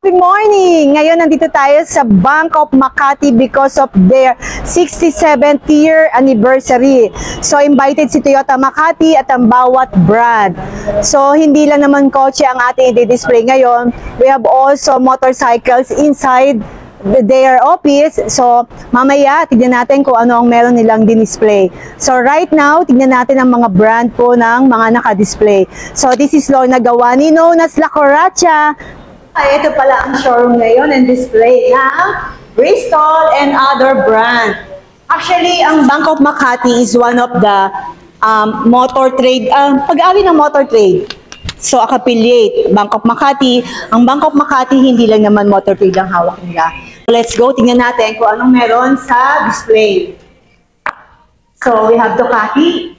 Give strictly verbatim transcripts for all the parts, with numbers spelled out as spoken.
Good morning! Ngayon nandito tayo sa Bank of Makati because of their sixty-seventh year anniversary. So invited si Toyota Makati at ang bawat brand. So hindi lang naman kotse ang ating i-display ngayon. We have also motorcycles inside their office. So mamaya tignan natin kung ano ang meron nilang din-display. So right now, tignan natin ang mga brand po ng mga naka-display. So this is Lorna Gawani, known as La Coracha. Ay, ito pala ang showroom ngayon and display ng Bristol and other brand. Actually, ang Bank of Makati is one of the um, motor trade, uh, pag-ari ng motor trade. So, affiliate, Bank of Makati. Ang Bank of Makati, hindi lang naman motor trade ang hawak nila. Let's go, tingnan natin kung anong meron sa display. So, we have Ducati.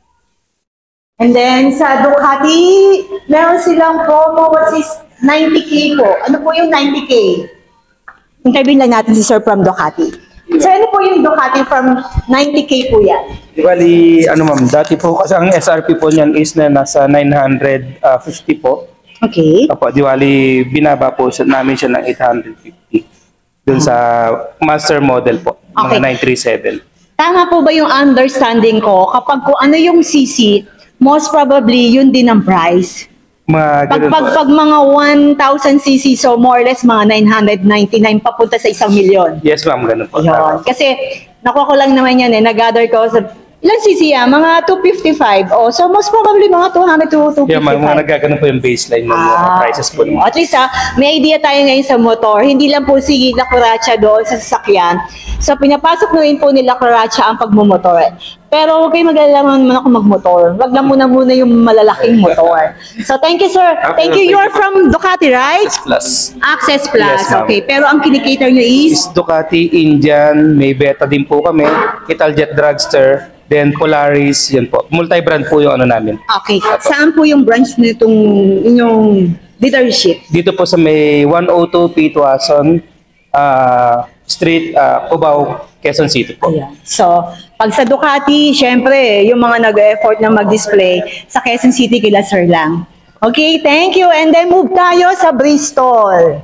And then, sa Ducati, meron silang promo, what is ninety K po. Ano po yung ninety K? Interview lang natin si Sir from Ducati. Sir, ano po yung Ducati from ninety K po yan? Bali, ano ma'am, dati po kasi ang S R P po niyan is na nasa nine hundred fifty po. Okay. Apo, diwali, binaba po siya, namin siya ng eight hundred fifty. Dun sa master model po, Okay. mga nine thirty-seven. Tama po ba yung understanding ko? Kapag kung ano yung C C, most probably yun din ang price. Mga Pag, ganun pag, po. pag mga one thousand C C, so more or less mga nine hundred ninety-nine papunta sa isang milyon. Yes ma'am, ganun po. Ayun. Tama. Kasi, Kasi nakuha ko lang naman yan eh, nag-gather ko sa, ilang C C yan? Mga two fifty-five. Oh, so most probably mga two hundred to two yeah, mga, mga fifty-five. nagkaganon po yung baseline ng mga Ah, prices po. At least ha, may idea tayo ngayon sa motor. Hindi lang po si La Coracha doon sa sasakyan. So pinapasok na rin po ni La Coracha ang pagmumotor. Pero huwag kayo mag-alala naman ako magmotor. Wag lang muna muna yung malalaking motor. So thank you sir. Thank you. You're from Ducati, right? Plus. Access Plus. Yes, ma'am. Okay. Pero ang kinikater nyo is? Is Ducati, Indian, may Beta din po kami, Italjet Dragster, then Polaris, yan po. Multi-brand po yung ano namin. Okay. Saan po yung branch nitong inyong dealership? Dito po sa may one oh two P. Tuason uh, Street, uh, Cubao, Quezon City po. Ayan. So, pag sa Ducati, syempre, yung mga nag-effort na mag-display, sa Quezon City, kila sir lang. Okay, thank you. And then move tayo sa Bristol.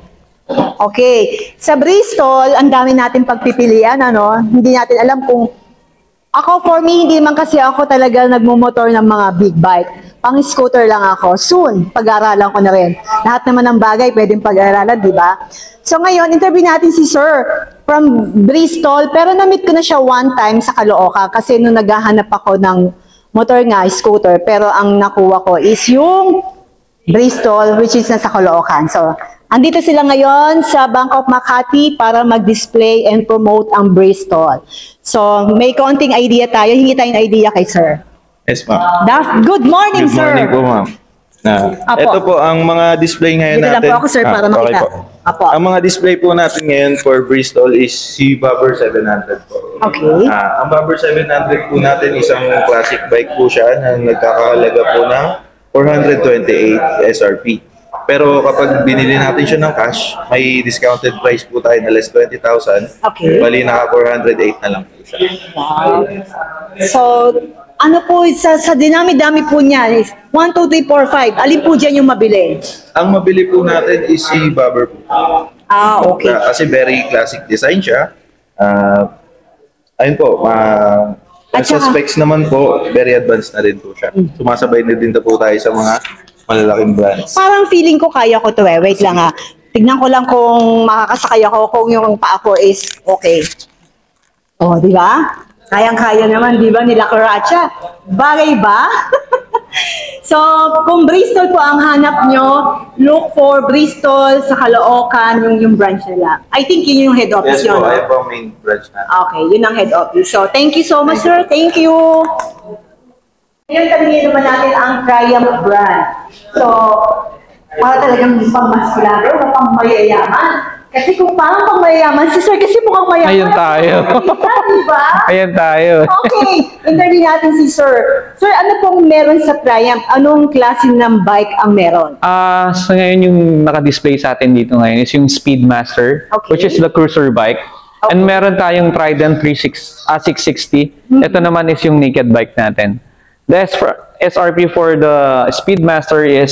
Okay, sa Bristol, ang dami natin pagpipilian, ano? Hindi natin alam kung... Ako, for me, hindi man kasi ako talaga nagmumotor ng mga big bike. Pang-scooter lang ako. Soon, pag-aaralan ko na rin. Lahat naman ng bagay pwedeng pag-aaralan, di ba? So ngayon, interview natin si Sir from Bristol. Pero na-meet ko na siya one time sa Caloocan kasi nung naghahanap ako ng motor nga, scooter. Pero ang nakuha ko is yung Bristol, which is nasa Caloocan. So, andito sila ngayon sa Bank of Makati para mag-display and promote ang Bristol. So, may konting idea tayo. Hingi tayong idea kay Sir. Yes, ma'am. Da- Good morning, Good sir. morning po, ma'am. Na, Apo. ito po ang mga display ngayon Dito lang natin. po ako, sir, para Ah, makita. po. Apo. Ang mga display po natin ngayon for Bristol is si Bobber seven hundred po. Okay. Ah, ang Bobber seven hundred po natin isang classic bike po siya na nagkakahalaga po ng four hundred twenty-eight S R P. Pero kapag binili natin siya ng cash, may discounted price po tayo na less twenty thousand. Okay. Bali naka four hundred eight na lang po siya. Wow. So, ano po, sa, sa dinami-dami po niya is one, two, three, four, five. Alin po dyan yung mabili? Ang mabili po natin is si Bobber po. Ah, okay. Uh, kasi very classic design siya. Uh, ayun po, uh, At sa saka- specs naman po, very advanced na rin po siya. Sumasabay na din na po tayo sa mga malalaking brands. Parang feeling ko kaya ko to eh. Wait lang ha. Tignan ko lang kung makakasakay ako kung yung paa ko is okay. Oh, di ba? Kayang-kaya naman, di ba, ni La Coracha? Bagay ba? So, kung Bristol po ang hanap nyo, look for Bristol sa Caloocan, yung, yung branch nila. I think yun yung head office Yes yun. po, no? ayun po ang main branch natin. Okay, yun ang head office. So, thank you so much, sir. Thank you. Ngayon, tanongin naman natin ang Triumph brand. So, para talagang pang-maskulado o pang-mayayaman. Kasi kung parang pang-mayayaman, si sir kasi mukhang mayaman. Ayun tayo. Diba? Ayan tayo. Okay, interview natin si sir. Sir, ano pong meron sa Triumph? Anong klase ng bike ang meron? Ah, so ngayon yung naka-display sa atin dito ngayon is yung Speedmaster, Okay. which is the cruiser bike. And meron tayong Trident three sixty, ah, six sixty. Ito naman is yung naked bike natin. The S R P for the Speedmaster is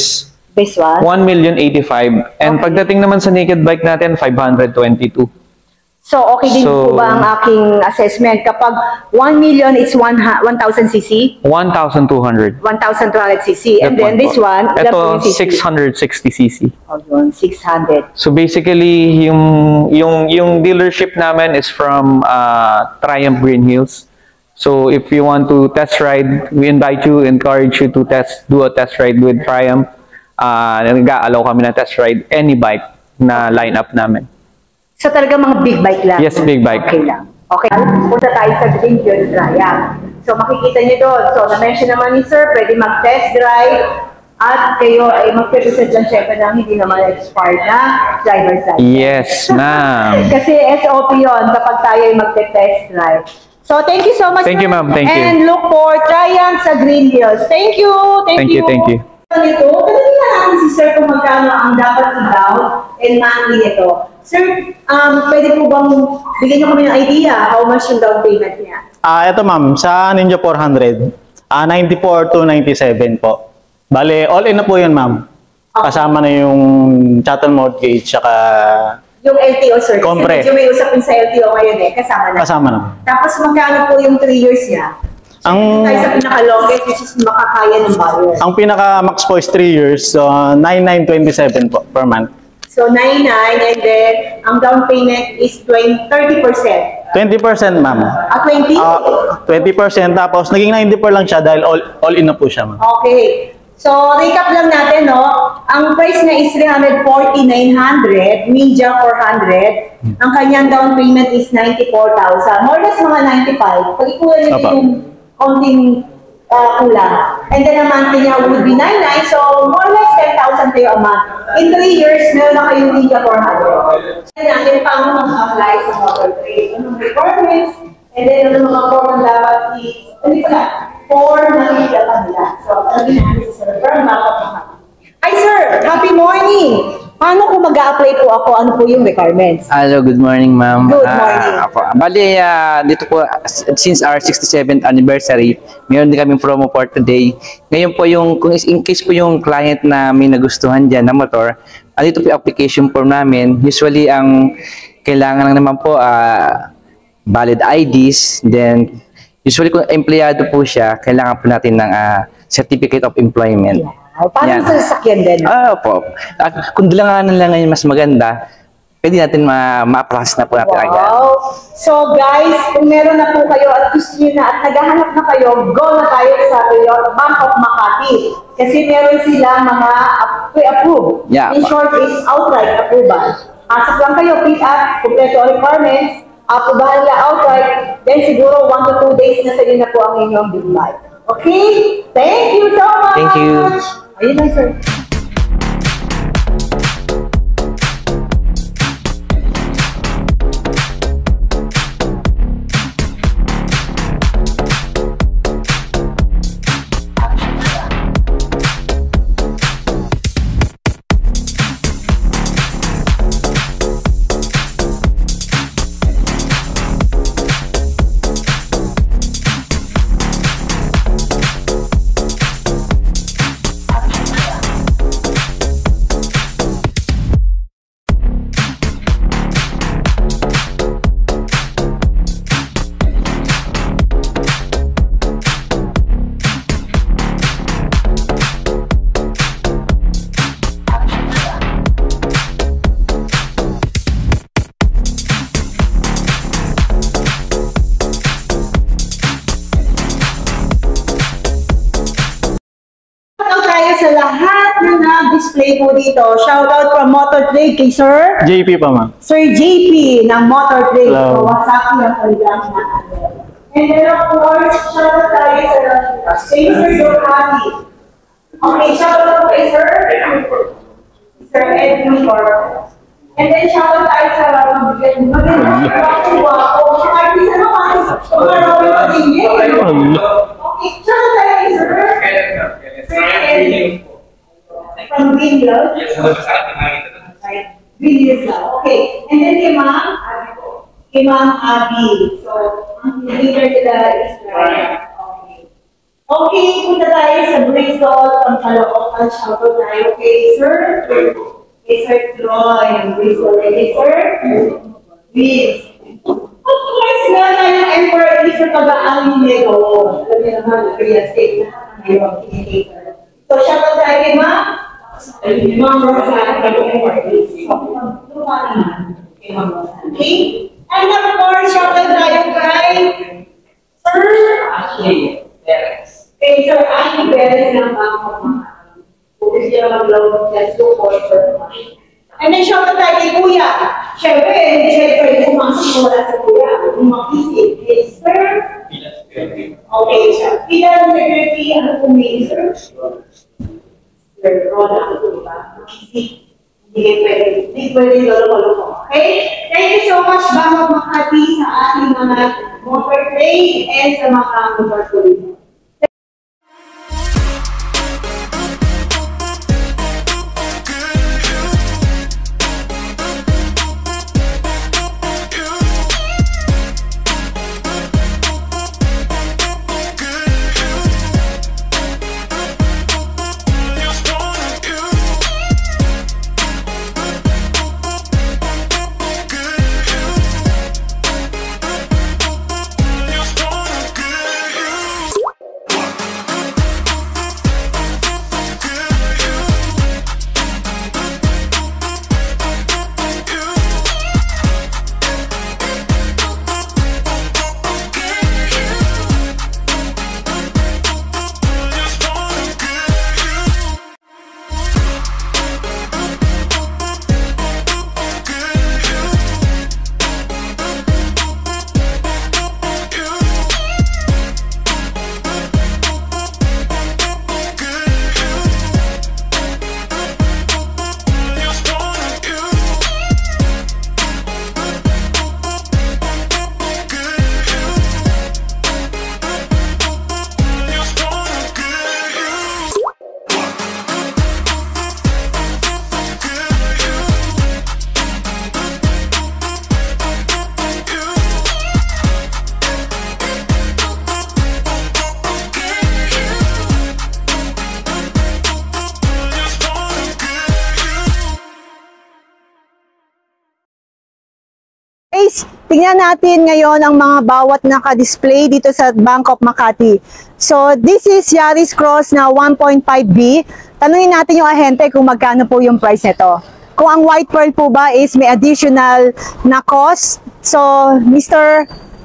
This one? one million eighty-five. And Okay. pagdating naman sa naked bike natin, five hundred twenty-two. So, okay din So- po ba ang aking assessment? Kapag one million, it's one thousand cc? one thousand two hundred. one thousand two hundred cc. And That then this po. one, ilan po Ito, yung cc? six hundred sixty cc. Oh, yun, six hundred. So basically, yung yung yung dealership namin is from uh, Triumph Green Hills. So if you want to test ride, we invite you, encourage you to test, do a test ride with Triumph. Uh, nag-allow kami na test ride any bike na lineup namin. So talaga mga big bike lang? Yes, big bike. Okay lang. Okay, punta tayo sa Green Hills Triumph. So makikita niyo doon. So na-mention naman ni Sir, pwede mag-test drive at kayo ay mag-present lang syempre ng hindi naman expired na driver's license. Yes, ma'am. Kasi S O P yun kapag tayo ay mag-test drive. So thank you so much. Thank you, sir. ma'am. Thank you. And look for Triumph sa Green Hills. Thank you. Thank, Thank you, thank you. Ito, tanongin na natin si Sir kung magkano ang dapat i-down and monthly nito. Sir, um, pwede po bang bigyan niyo kami ng idea how much yung down payment niya? Ah, ito ma'am, sa Ninja four hundred, ah ninety-four to ninety-seven po. Bale, all in na po 'yun, ma'am. Kasama na yung chattel mortgage saka Yung L T O, sir. Compre. Kasi medyo may usapin sa L T O ngayon eh, kasama na. kasama na. Tapos magkano po yung three years niya? Ang Tayo sa pinaka-longest, which is makakaya ng buyer. ang pinaka max po is three years, so nine nine twenty-seven po per month. So, nine nine and then ang down payment is twenty, thirty percent. twenty percent ma'am. Ah, twenty? Ah, twenty percent tapos naging ninety-four lang siya dahil all, all in na po siya, ma'am. Okay. So, recap lang natin, no? Ang price niya is three hundred forty, nine hundred, Ninja four hundred. Ang kanyang down payment is ninety-four thousand. More or less mga ninety-five. Pag ikuha niyo Apa. yung konting uh, kulang. And then, ang monthly niya would be nine nine. So, more or less ten thousand kayo a month. In three years, meron na kayong Ninja four hundred. And natin pang mag-apply sa motor trade. Anong requirements? And then, ano mga form ang dapat i- Hindi pala. Form na nila nila. So, ano ginagawa sa Sir? Pero makapag Hi, sir! Happy morning! Paano kung mag-a-apply po ako? Ano po yung requirements? Hello, good morning, ma'am. Good Ah, morning. ako. Bali, ah, dito po, s- since our sixty-seventh anniversary, meron din kaming promo for today. Ngayon po yung, kung is- in case po yung client na may nagustuhan dyan na motor, andito po yung application form namin. Usually, ang kailangan lang naman po, ah, valid I Ds, then, usually kung empleyado po siya, kailangan po natin ng ah, certificate of employment. Yeah. Paano Yan. sa sasakyan din? Ah, po. At kung dilanganan lang ngayon mas maganda, pwede natin ma- ma-process na po natin agad. Wow! So guys, kung meron na po kayo at gusto nyo na at naghahanap na kayo, go na tayo sa Toyota Bank of Makati. Kasi meron sila mga ap- pre-approved. Yeah. In short, is outright approval. Pasok lang kayo, pick up, kompleto ang requirements, aprobahan nila outright, then siguro one to two days na sa inyo na po ang inyong big buy. Okay? Thank you so much! Thank you. Ayun lang, sir. Shoutout tayo sa lahat na nag-display po dito. Shoutout from Motor Trade kay Sir. J P pa, ma'am. Sir J P ng Motor Trade. Hello. Kawasaki ang kanilang natin. And then of course, shoutout tayo sa kay Sir Ducati. Okay, shoutout po kay Sir. Sir Edwin Corpus. And then shoutout tayo sa magandang magandang wapo. Mga artista naman. Mga rawin pa din yun. Okay, shoutout tayo kay Sir. Sir Edwin. From Green Hills. Right. Green Hills lang. Okay. And then kay Ma'am Abby po. Kay Ma'am Abby. So, ang leader nila is Ryan. Okay. Okay, punta tayo sa Bristol, ang Caloocan, shoutout tayo kay Sir. Kay Sir Troy, ang Bristol. Kay Sir Vince. Of course, nga tayo ng Emperor Easter Pag-aang Nego. Alam niyo naman, real estate na ngayon, kinikator. So, shoutout tayo kay Ma'am. Ma'am Rosanna, kay Emperor Easter. Kay Ma'am Rosanna. Okay? And of course, shoutout tayo kay Sir Ashley Perez. Kay Sir Ashley Perez ng Bangkok Makati. Kung gusto niya mag-load, let's go for Sir Ashley. And then, shoutout tayo kay Kuya. Siyempre, hindi siya pwede pumasok kung wala sa Kuya. Kung makisip, kay Sir. Okay, siya. Pilang security, ano po may Sir? Sir Roda, ano po diba? Makisip. Hindi kayo pwede. Hindi pwede lolo-lolo. Okay? Thank you so much, Bangkok Makati, sa ating mga motor trade and sa mga motor trade. Guys, tingnan natin ngayon ang mga bawat naka-display dito sa Bangkok Makati. So, this is Yaris Cross na one point five B. Tanungin natin yung ahente kung magkano po yung price nito. Kung ang white pearl po ba is may additional na cost. So, Mister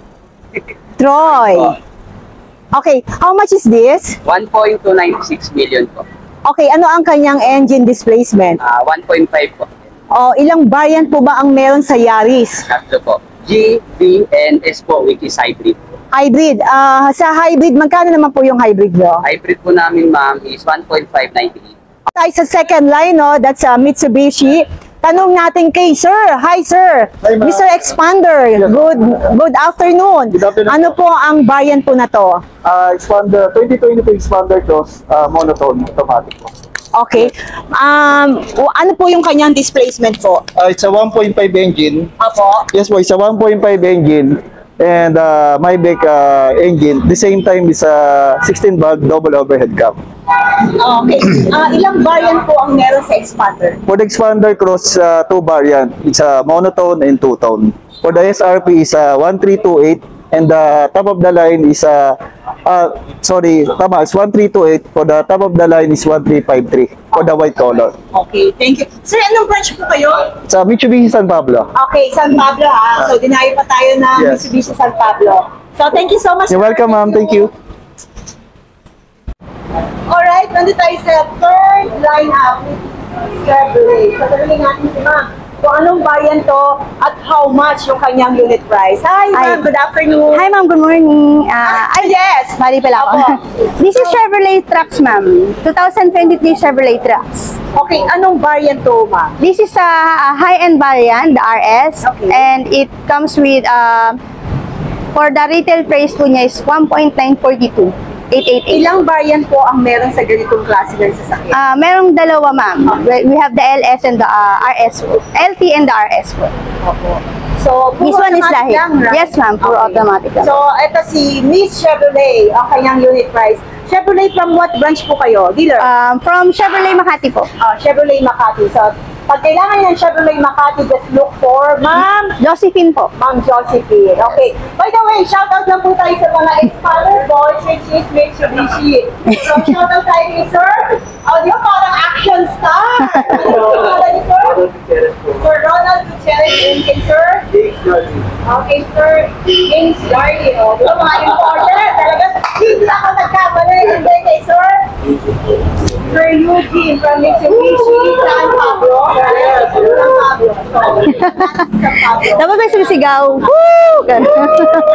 Troy. Okay, how much is this? one point two nine six million po. Okay, ano ang kanyang engine displacement? Ah, one point five po. O, ilang variant po ba ang meron sa Yaris? Tatlo po. G, V, and S po, which is hybrid. Hybrid. Ah, sa hybrid, magkano naman po yung hybrid nyo? Hybrid po namin, ma'am, is one point five nine eight. Tayo sa second line, no? That's uh, Mitsubishi. Tanong natin kay Sir. Hi, Sir. Hi, ma'am. Mister Expander. Good good afternoon. Good afternoon. Ano po ang variant po na to? Uh, Expander, twenty twenty-two Expander Cross, uh, monotone, automatic po. Okay. Um, o- ano po yung kanyang displacement po? Uh, it's a one point five engine. Apo. Yes po, it's a one point five engine. And uh, Maybach uh, engine, the same time is a sixteen valve double overhead cam. Okay. Ah, ilang variant po ang meron sa Expander? For the Expander Cross, uh, two variant. It's a monotone and two-tone. For the S R P is a one three two eight. And the top of the line is a, uh, uh, sorry, tama, it's one three two eight. For the top of the line is one three five three for the white color. Okay, thank you. Sir, anong branch po kayo? It's a Mitsubishi San Pablo. Okay, San Pablo ha. So, dinayo pa tayo ng Yes. Mitsubishi San Pablo. So, thank you so much. You're sir. welcome, ma'am. Thank you. Alright, nandito tayo sa third lineup with Chevrolet. So, tanungin natin si ma'am kung anong variant to at how much yung kanyang unit price. Hi, ma'am. Good afternoon. Hi ma'am, good morning. Uh, Ah, yes. Bali pala ako. Opo. This is Chevrolet Trucks ma'am. twenty twenty-three Chevrolet Trucks. Okay, anong variant to, ma'am? This is a, a high-end variant, the R S. Okay. And it comes with, uh, for the retail price po niya is one point nine four two. eight eight eight. Ilang variant po ang meron sa ganitong klase ng sasakyan? Uh, merong dalawa ma'am. We we have the L S and the uh, R S po. L T and the R S po. Opo. So, puro This one is automatic lahi. lang, right? Yes ma'am, puro Okay. automatic lang. So, ito si Miss Chevrolet, ang kanyang unit price. Chevrolet from what branch po kayo? Dealer? Um, from Chevrolet Makati po. Ah, Chevrolet Makati. So, pag kailangan ng Chevrolet Makati, just look for Ma'am Josephine po. Ma'am Josephine. Okay. By the way, shoutout lang po tayo sa mga ex-father boys, which is Mitsubishi. So, shoutout tayo kay Sir. Oh, di ba parang action star? Ano po pala ni Sir? Sir Ronald Gutierrez and kay Sir? Okay, Sir James Yardy. Oh, di ba mga important? Talaga, hindi ako nagkamali. Hindi kay Sir? Sir Eugene from Mitsubishi, San Pablo. Yes, San Pablo. So, San Pablo. Dapat may sumisigaw. Woo! Ganun.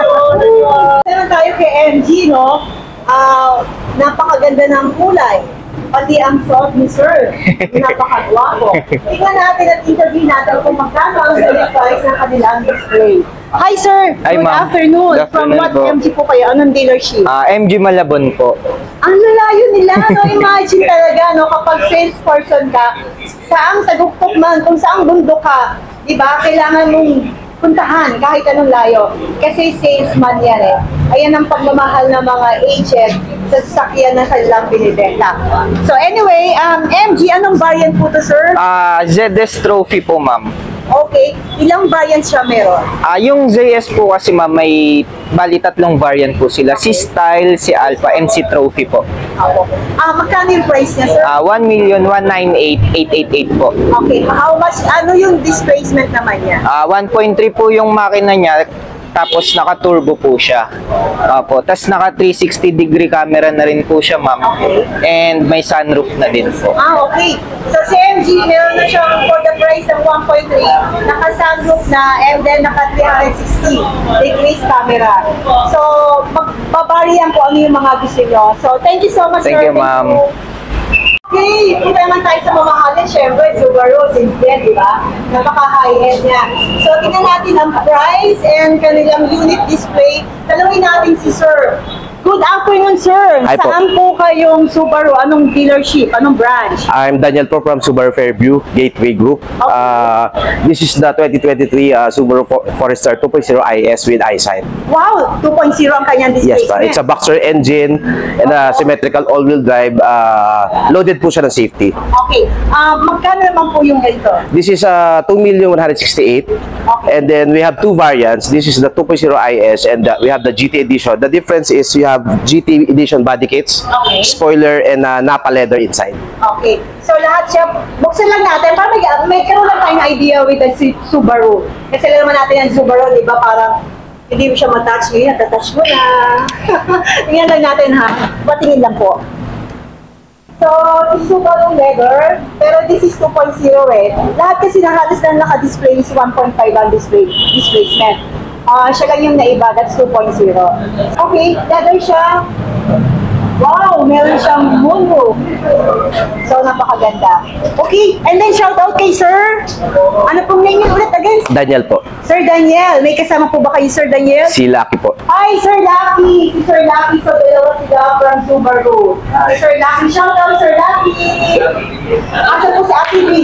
Meron tayo kay M G, no? Ah, napakaganda ng kulay. Pati ang suot ni Sir. Napakagwapo. Tingnan natin at interview natin kung magkano ang selling price ng kanilang display. Hi, Sir. Hi, Good ma'am. afternoon. Good From afternoon what po. M G po kayo? Anong dealership? Ah, M G Malabon po. Ang lalayo nila, no? Imagine talaga, no? Kapag salesperson ka, saang taguktok man, kung saang bundok ka, di ba? Kailangan mong puntahan kahit anong layo. Kasi salesman yan eh. Ayan ang pagmamahal ng mga agent sa sasakyan na kanilang binibenta. So anyway, um, M G, anong variant po to, sir? Ah, Z S Trophy po, ma'am. Okay, ilang variants siya meron? Ah, yung Z S po kasi, ma'am, may bali tatlong variant po sila. Si Style, si Alpha, and si Trophy po. Ako. Ah, magkano yung price niya, sir? Ah, one million one ninety-eight thousand eight hundred eighty-eight po. Okay, how much, ano yung displacement naman niya? Ah, one point three po yung makina niya. Tapos naka-turbo po siya. Opo. Tapos naka three sixty degree camera na rin po siya, ma'am. Okay. And may sunroof na din po. Ah, okay. So si M G, meron na siyang for the price ng one point three, naka-sunroof na, and then naka three sixty degrees camera. So, magbabarihan ko ano yung mga gusto nyo. So, thank you so much, Thank sir. you, ma'am. Okay, punta naman tayo sa mamahalin. Siyempre, Subaru, since then, di ba? Napaka-high-end niya. So, tingnan natin ang price and kanilang unit display. Tanungin natin si Sir. Good afternoon, sir. Hi po. Saan po kayong Subaru? Anong dealership? Anong branch? I'm Daniel po from Subaru Fairview Gateway Group. Uh, this is the twenty twenty-three uh, Subaru For- Forester two point oh I S with eyesight. Wow, two point oh ang kanyang Yes displacement. pa, it's a boxer engine and a symmetrical all-wheel drive. Uh, loaded po siya ng safety. Okay. Uh, magkano naman po yung ganito? This is uh, two million one hundred sixty-eight. Okay. And then we have two variants. This is the two point oh I S and uh, we have the G T edition. The difference is you have G T edition body kits, Okay. spoiler, and uh, Napa leather inside. Okay. So lahat siya, buksan lang natin para may, may karoon lang tayong idea with the Su- Subaru. Kasi alam naman natin yung Subaru, di ba, parang hindi mo siya matouch ngayon, natatouch mo na. Tingnan lang natin ha. Patingin lang po. So, si Subaru leather, pero this is two point oh eh. Lahat kasi na halos na naka-display is one point five ang display, displacement. Ah, siya lang yung naiba, that's two point oh. Okay, leather siya. Wow, meron siyang moonroof. So, napakaganda. Okay, and then shout out kay Sir. Ano pong name niyo ulit again? Daniel po. Sir Daniel. May kasama po ba kayo, Sir Daniel? Si Lucky po. Hi, Sir Lucky! Si Sir Lucky, so dalawa sila from Subaru. Si Sir Lucky, shout out, Sir Lucky! Asa po si Ate B?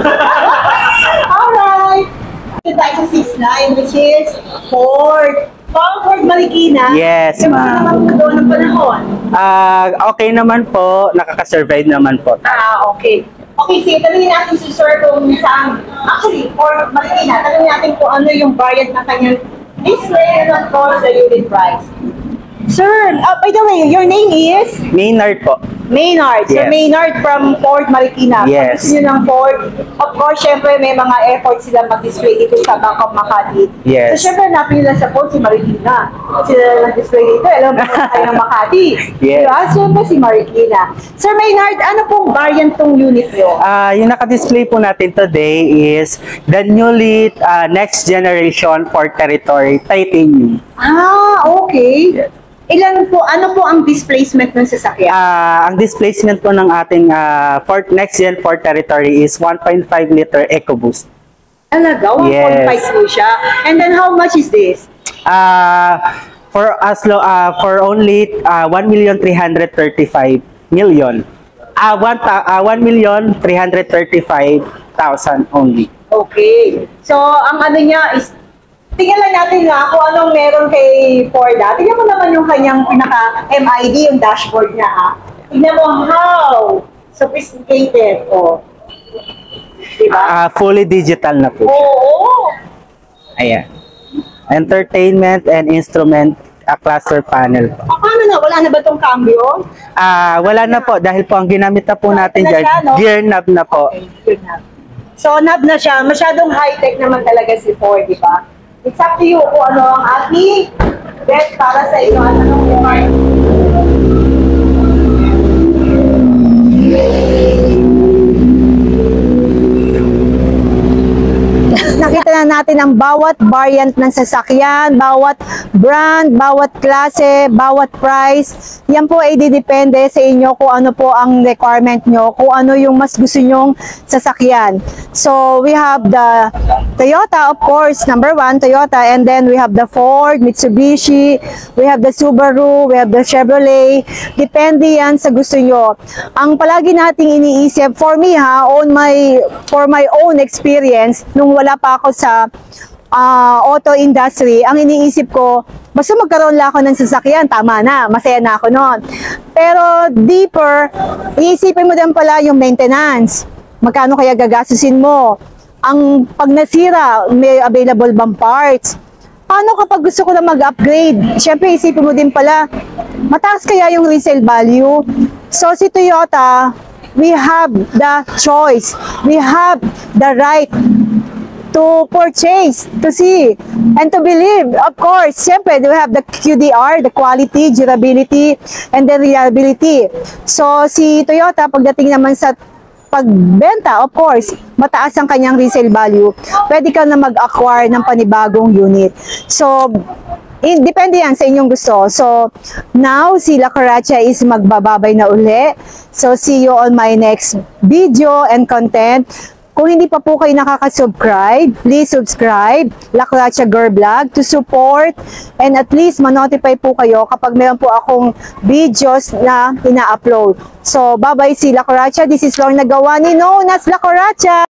Alright! Ito tayo sa six nine, which is Ford. Wow, Ford Marikina. Yes, Kamusta ma'am. naman po doon ng panahon? Ah, okay naman po, nakaka-survive naman po. Ah, okay. Okay, sige, tanungin natin si Sir kung saan, actually, Ford Marikina, tanungin natin kung ano yung variant ng kanyang display and of course, the unit price. Sir, uh, by the way, your name is? Maynard po. Maynard. So, Yes. Maynard from Ford Marikina. Yes. Pag gusto nyo ng Ford, of course, syempre, may mga efforts sila mag-display dito sa Bank of Makati. Yes. So, syempre, hanapin nila sa Ford si Marikina. Sila nag-display dito. Alam mo tayo ng Makati. Yes. Diba? Syempre, si Marikina. Sir Maynard, ano pong variant tong unit nyo? Ah, yung naka-display po natin today is the newly ah, next generation Ford Territory Titanium. Ah, okay. Ilan po, ano po ang displacement ng sasakyan? Ah, ang displacement po ng ating ah, Ford next gen Ford Territory is one point five liter EcoBoost. Talaga, one point five Yes. po siya. And then how much is this? Ah, for as low ah, for only ah, one million three hundred thirty-five million. Ah, one ta- ah, one million three hundred thirty-five thousand only. Okay. So, ang ano niya is tingnan lang natin nga kung anong meron kay Forda. Tingnan mo naman yung kanyang pinaka-M I D, yung dashboard niya ha. Tingnan mo how sophisticated. Oh. Diba? Ah, fully digital na po. Oo. Ayan. Entertainment and instrument a cluster panel. Ah, paano na? Wala na ba itong cambio? Ah, wala na po dahil po ang ginamit na po natin na dyan, siya, no? gear knob na po. Okay, good na. So, knob na siya. Masyadong high-tech naman talaga si Ford, di ba? It's up to you kung ano ang ating bet para sa inyo. Ano nung remark? Nakita na natin ang bawat variant ng sasakyan, bawat brand, bawat klase, bawat price. Yan po ay didepende sa inyo kung ano po ang requirement nyo, kung ano yung mas gusto nyong sasakyan. So, we have the Toyota, of course, number one, Toyota, and then we have the Ford, Mitsubishi, we have the Subaru, we have the Chevrolet. Depende yan sa gusto nyo. Ang palagi nating iniisip, for me ha, on my, for my own experience, nung wala pa ako sa uh, auto industry, ang iniisip ko, basta magkaroon lang ako ng sasakyan, tama na, masaya na ako noon. Pero deeper, iisipin mo din pala yung maintenance. Magkano kaya gagastusin mo? Ang pag nasira, may available bang parts? Paano kapag gusto ko na mag-upgrade? Siyempre, isipin mo din pala, mataas kaya yung resale value? So, si Toyota, we have the choice. We have the right to purchase, to see, and to believe. Of course, siyempre, we have the Q D R, the quality, durability, and the reliability. So, si Toyota, pagdating naman sa pagbenta, of course, mataas ang kanyang resale value. Pwede ka na mag-acquire ng panibagong unit. So, in, depende yan sa inyong gusto. So, now, si La Cucaracha is magbababay na uli. So, see you on my next video and content. Kung hindi pa po kayo nakaka-subscribe, please subscribe, La Cucaracha Girl Vlog, to support and at least ma-notify po kayo kapag meron po akong videos na ina-upload. So, bye-bye si La Cucaracha. This is Lauren Nagawa ni known as La Cucaracha.